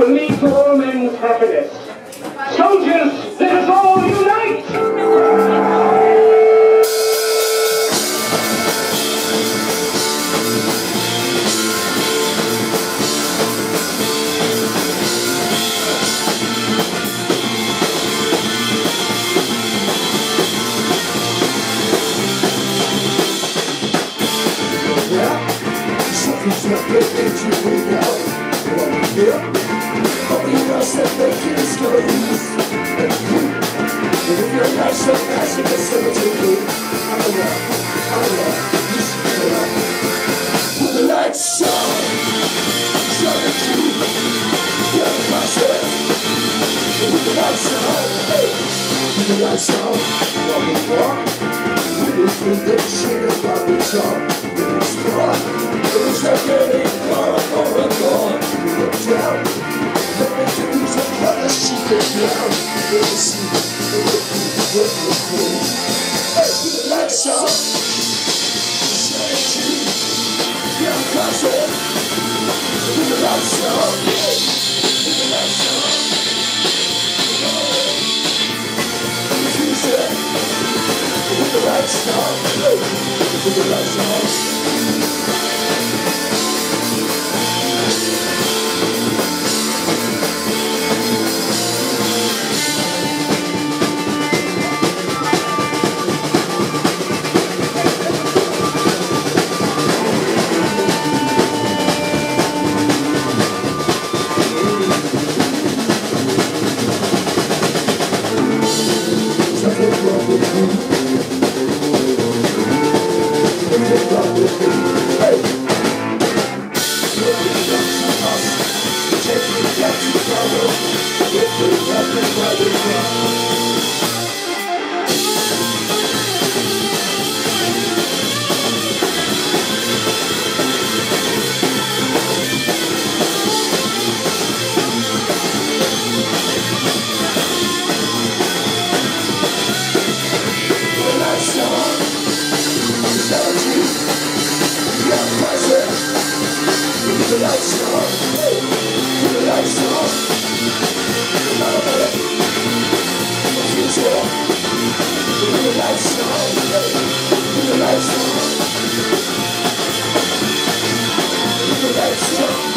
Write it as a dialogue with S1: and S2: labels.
S1: the lead to all men's happiness. Soldiers, let us all unite!
S2: Something's not good that you bring out. Yeah. Nobody else that they can discover these. And if you're not so fast, you can send it to me. I'm around. You should get up. Put the lights on. Show it to you. Get the concert. Put the lights on. Hey. Put the lights on. What we want. We don't think that shit is what we talk. It's fun. It's like getting far or a gone. We look down. Let me do some other shit down. Let me see. What hey, put the lights on. Say it to you. Yeah, concert. Put the lights on. Put the lights on. Put the lights on. Put the lights on. Put the lights on, put the lights on. Future. Put the lights on, put the lights on. Put the lights on.